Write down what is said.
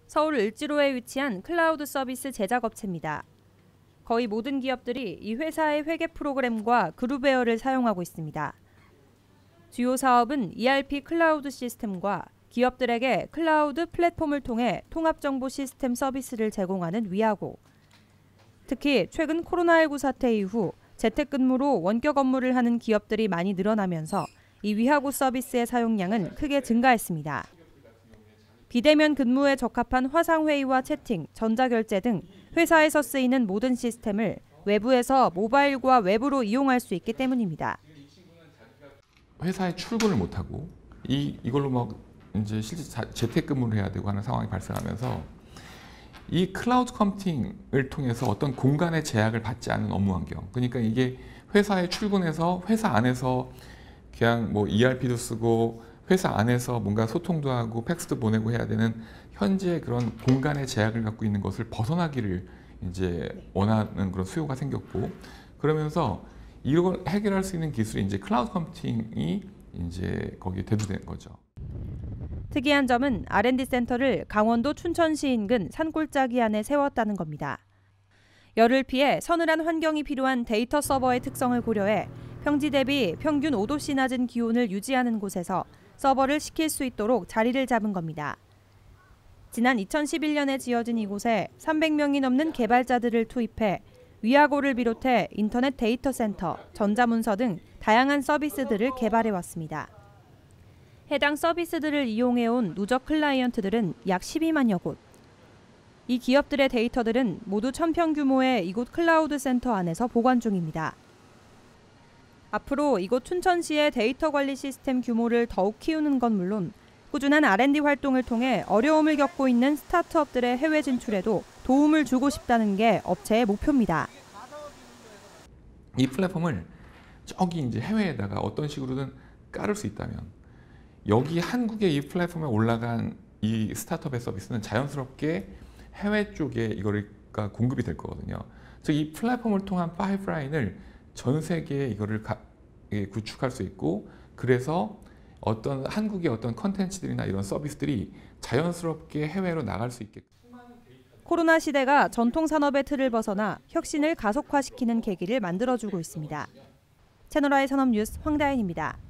서울 을지로에 위치한 클라우드 서비스 제작업체입니다. 거의 모든 기업들이 이 회사의 회계 프로그램과 그룹웨어를 사용하고 있습니다. 주요 사업은 ERP 클라우드 시스템과 기업들에게 클라우드 플랫폼을 통해 통합정보 시스템 서비스를 제공하는 위하고, 특히 최근 코로나19 사태 이후 재택근무로 원격 업무를 하는 기업들이 많이 늘어나면서 이 위하고 서비스의 사용량은 크게 증가했습니다. 비대면 근무에 적합한 화상회의와 채팅, 전자결제 등 회사에서 쓰이는 모든 시스템을 외부에서 모바일과 웹으로 이용할 수 있기 때문입니다. 회사에 출근을 못하고 이걸로 막 이제 실제 재택근무를 해야 되고 하는 상황이 발생하면서 이 클라우드 컴퓨팅을 통해서 어떤 공간의 제약을 받지 않은 업무 환경, 그러니까 이게 회사에 출근해서 회사 안에서 그냥 뭐 ERP도 쓰고 회사 안에서 뭔가 소통도 하고 팩스도 보내고 해야 되는 현재 그런 공간의 제약을 갖고 있는 것을 벗어나기를 이제 원하는 그런 수요가 생겼고, 그러면서 이걸 해결할 수 있는 기술이 이제 클라우드 컴퓨팅이 이제 거기에 대두된 거죠. 특이한 점은 R&D 센터를 강원도 춘천시 인근 산골짜기 안에 세웠다는 겁니다. 열을 피해 서늘한 환경이 필요한 데이터 서버의 특성을 고려해 평지 대비 평균 5도씨 낮은 기온을 유지하는 곳에서 서버를 시킬 수 있도록 자리를 잡은 겁니다. 지난 2011년에 지어진 이곳에 300명이 넘는 개발자들을 투입해 위하고를 비롯해 인터넷 데이터 센터, 전자문서 등 다양한 서비스들을 개발해 왔습니다. 해당 서비스들을 이용해온 누적 클라이언트들은 약 12만여 곳. 이 기업들의 데이터들은 모두 1000평 규모의 이곳 클라우드 센터 안에서 보관 중입니다. 앞으로 이곳 춘천시의 데이터 관리 시스템 규모를 더욱 키우는 건 물론 꾸준한 R&D 활동을 통해 어려움을 겪고 있는 스타트업들의 해외 진출에도 도움을 주고 싶다는 게 업체의 목표입니다. 이 플랫폼을 저기 이제 해외에다가 어떤 식으로든 깔을 수 있다면 여기 한국의 이 플랫폼에 올라간 이 스타트업의 서비스는 자연스럽게 해외 쪽에 이거가 공급이 될 거거든요. 즉 이 플랫폼을 통한 파이프라인을 전 세계에 이거를 구축할 수 있고, 그래서 어떤 한국의 어떤 컨텐츠들이나 이런 서비스들이 자연스럽게 해외로 나갈 수 있게. 코로나 시대가 전통 산업의 틀을 벗어나 혁신을 가속화시키는 계기를 만들어주고 있습니다. 채널I 산업뉴스 황다인입니다.